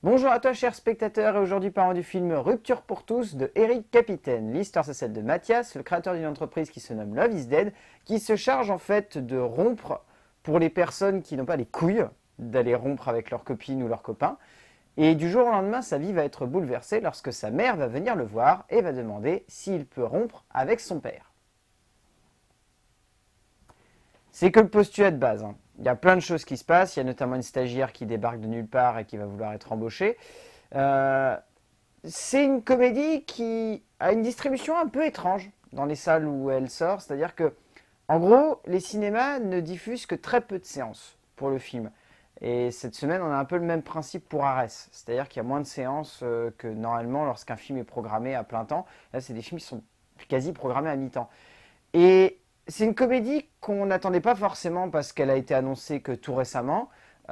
Bonjour à toi chers spectateurs et aujourd'hui parlons du film Rupture pour tous de Eric Capitaine. L'histoire c'est celle de Mathias, le créateur d'une entreprise qui se nomme Love is Dead, qui se charge en fait de rompre pour les personnes qui n'ont pas les couilles d'aller rompre avec leur copine ou leur copain. Et du jour au lendemain, sa vie va être bouleversée lorsque sa mère va venir le voir et va demander s'il peut rompre avec son père. C'est que le postulat de base. Il y a plein de choses qui se passent. Il y a notamment une stagiaire qui débarque de nulle part et qui va vouloir être embauchée. C'est une comédie qui a une distribution un peu étrange dans les salles où elle sort. C'est-à-dire que, en gros, les cinémas ne diffusent que très peu de séances pour le film. Et cette semaine, on a un peu le même principe pour Arès. C'est-à-dire qu'il y a moins de séances que normalement lorsqu'un film est programmé à plein temps. Là, c'est des films qui sont quasi programmés à mi-temps. Et c'est une comédie qu'on n'attendait pas forcément parce qu'elle a été annoncée que tout récemment.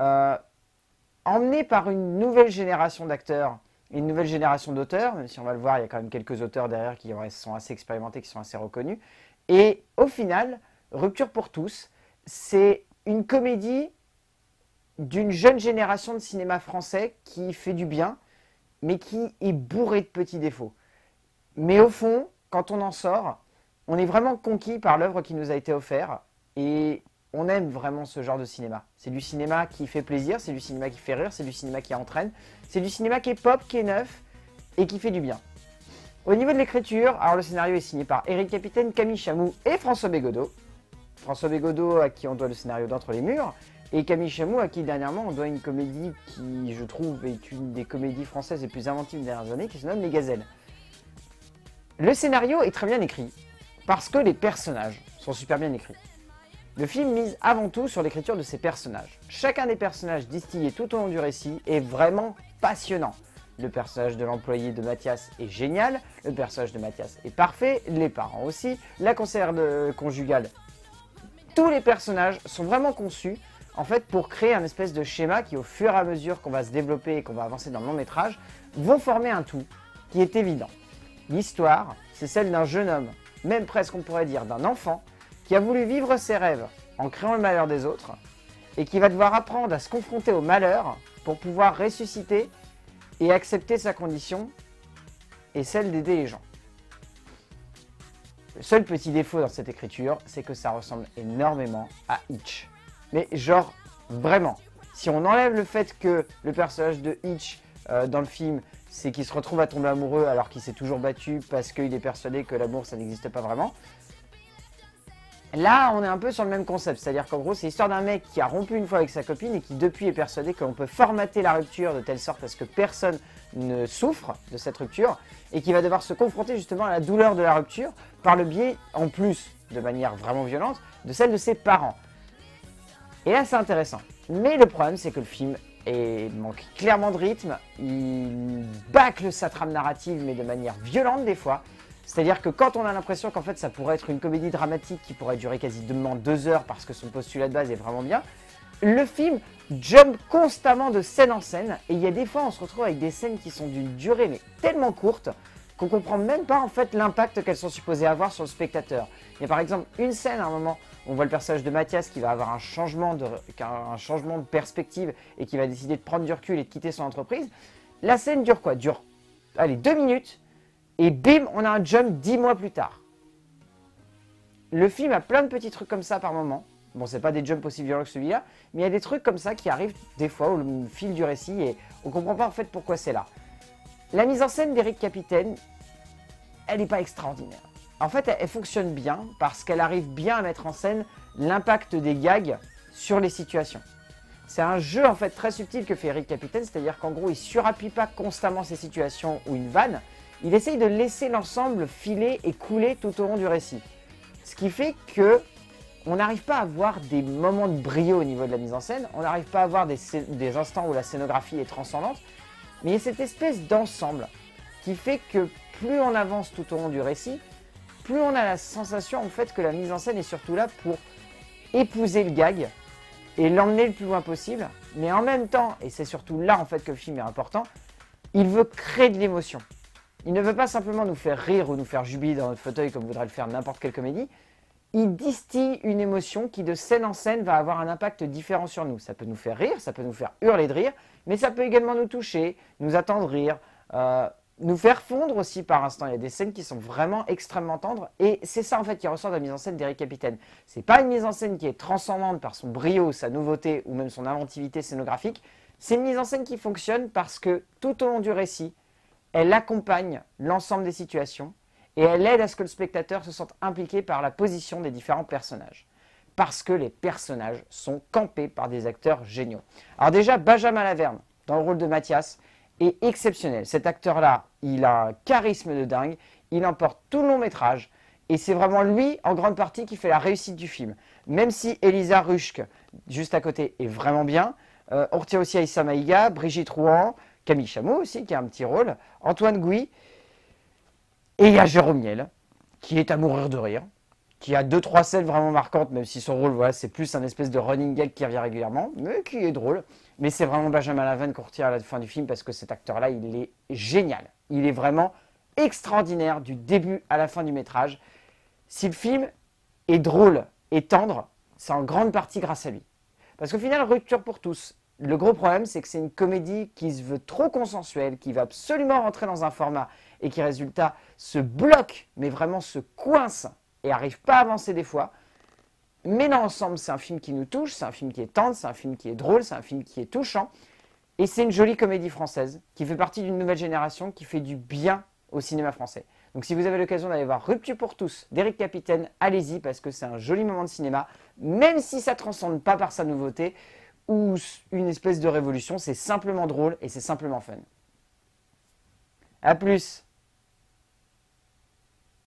Emmenée par une nouvelle génération d'acteurs et une nouvelle génération d'auteurs, même si on va le voir, il y a quand même quelques auteurs derrière qui sont assez expérimentés, qui sont assez reconnus. Et au final, Rupture pour tous, c'est une comédie d'une jeune génération de cinéma français qui fait du bien, mais qui est bourrée de petits défauts. Mais au fond, quand on en sort, on est vraiment conquis par l'œuvre qui nous a été offerte et on aime vraiment ce genre de cinéma. C'est du cinéma qui fait plaisir, c'est du cinéma qui fait rire, c'est du cinéma qui entraîne, c'est du cinéma qui est pop, qui est neuf et qui fait du bien. Au niveau de l'écriture, alors le scénario est signé par Eric Capitaine, Camille Chamou et François Bégodeau. François Bégodeau à qui on doit le scénario d'Entre les murs et Camille Chamou à qui dernièrement on doit une comédie qui je trouve est une des comédies françaises les plus inventives des dernières années qui se nomme Les Gazelles. Le scénario est très bien écrit. Parce que les personnages sont super bien écrits. Le film mise avant tout sur l'écriture de ses personnages. Chacun des personnages distillés tout au long du récit est vraiment passionnant. Le personnage de l'employé de Mathias est génial, le personnage de Mathias est parfait, les parents aussi, la conseillère conjugale. Tous les personnages sont vraiment conçus en fait pour créer un espèce de schéma qui au fur et à mesure qu'on va se développer et qu'on va avancer dans le long métrage vont former un tout qui est évident. L'histoire, c'est celle d'un jeune homme, même presque on pourrait dire d'un enfant, qui a voulu vivre ses rêves en créant le malheur des autres, et qui va devoir apprendre à se confronter au malheur pour pouvoir ressusciter et accepter sa condition et celle d'aider les gens. Le seul petit défaut dans cette écriture, c'est que ça ressemble énormément à Hitch. Mais genre, vraiment. Si on enlève le fait que le personnage de Hitch dans le film, c'est qu'il se retrouve à tomber amoureux alors qu'il s'est toujours battu parce qu'il est persuadé que l'amour ça n'existe pas vraiment. Là, on est un peu sur le même concept, c'est-à-dire qu'en gros, c'est l'histoire d'un mec qui a rompu une fois avec sa copine et qui depuis est persuadé qu'on peut formater la rupture de telle sorte à ce que personne ne souffre de cette rupture et qui va devoir se confronter justement à la douleur de la rupture par le biais, en plus, de manière vraiment violente, de celle de ses parents. Et là, c'est intéressant. Mais le problème, c'est que le film manque clairement de rythme, il bâcle sa trame narrative mais de manière violente des fois. C'est-à-dire que quand on a l'impression qu'en fait ça pourrait être une comédie dramatique qui pourrait durer quasiment 2 heures parce que son postulat de base est vraiment bien, le film jump constamment de scène en scène et il y a des fois on se retrouve avec des scènes qui sont d'une durée mais tellement courte qu'on comprend même pas en fait l'impact qu'elles sont supposées avoir sur le spectateur. Il y a par exemple une scène à un moment où on voit le personnage de Mathias qui va avoir un changement de perspective et qui va décider de prendre du recul et de quitter son entreprise. La scène dure quoi? Dure, allez, 2 minutes et bim, on a un jump 10 mois plus tard. Le film a plein de petits trucs comme ça par moment. Bon, c'est pas des jumps aussi violents que celui-là, mais il y a des trucs comme ça qui arrivent des fois au fil du récit et on comprend pas en fait pourquoi c'est là. La mise en scène d'Eric Capitaine, elle n'est pas extraordinaire. En fait, elle fonctionne bien parce qu'elle arrive bien à mettre en scène l'impact des gags sur les situations. C'est un jeu en fait très subtil que fait Eric Capitaine, c'est-à-dire qu'en gros, il surappuie pas constamment ces situations ou une vanne, il essaye de laisser l'ensemble filer et couler tout au long du récit. Ce qui fait que on n'arrive pas à avoir des moments de brio au niveau de la mise en scène, on n'arrive pas à avoir des instants où la scénographie est transcendante, mais il y a cette espèce d'ensemble qui fait que plus on avance tout au long du récit, plus on a la sensation en fait que la mise en scène est surtout là pour épouser le gag et l'emmener le plus loin possible, mais en même temps, et c'est surtout là en fait que le film est important, il veut créer de l'émotion. Il ne veut pas simplement nous faire rire ou nous faire jubiler dans notre fauteuil comme voudrait le faire n'importe quelle comédie, il distille une émotion qui de scène en scène va avoir un impact différent sur nous. Ça peut nous faire rire, ça peut nous faire hurler de rire, Mais ça peut également nous toucher, nous attendrir, nous faire fondre aussi par instant. Il y a des scènes qui sont vraiment extrêmement tendres. Et c'est ça en fait qui ressort de la mise en scène d'Éric Capitaine. C'est pas une mise en scène qui est transcendante par son brio, sa nouveauté ou même son inventivité scénographique. C'est une mise en scène qui fonctionne parce que tout au long du récit, elle accompagne l'ensemble des situations et elle aide à ce que le spectateur se sente impliqué par la position des différents personnages. Parce que les personnages sont campés par des acteurs géniaux. Alors déjà, Benjamin Laverne, dans le rôle de Mathias, est exceptionnel. Cet acteur-là, il a un charisme de dingue, il emporte tout le long métrage, et c'est vraiment lui, en grande partie, qui fait la réussite du film. Même si Elisa Ruschke, juste à côté, est vraiment bien, on retient aussi Aïssa Maïga, Brigitte Rouen, Camille Chameau aussi, qui a un petit rôle, Antoine Gouy, et il y a Jérôme Niel, qui est à mourir de rire, qui a 2-3 scènes vraiment marquantes, même si son rôle, voilà, c'est plus un espèce de running gag qui revient régulièrement, mais qui est drôle. Mais c'est vraiment Benjamin Laverne qu'on retient à la fin du film parce que cet acteur-là, il est génial. Il est vraiment extraordinaire du début à la fin du métrage. Si le film est drôle et tendre, c'est en grande partie grâce à lui. Parce qu'au final, Rupture pour tous, le gros problème, c'est que c'est une comédie qui se veut trop consensuelle, qui va absolument rentrer dans un format et qui, résultat, se bloque, mais vraiment se coince et n'arrive pas à avancer des fois. Mais dans l'ensemble, c'est un film qui nous touche, c'est un film qui est tendre, c'est un film qui est drôle, c'est un film qui est touchant. Et c'est une jolie comédie française qui fait partie d'une nouvelle génération qui fait du bien au cinéma français. Donc si vous avez l'occasion d'aller voir Rupture pour tous d'Éric Capitaine, allez-y parce que c'est un joli moment de cinéma, même si ça ne transcende pas par sa nouveauté ou une espèce de révolution, c'est simplement drôle et c'est simplement fun. A plus!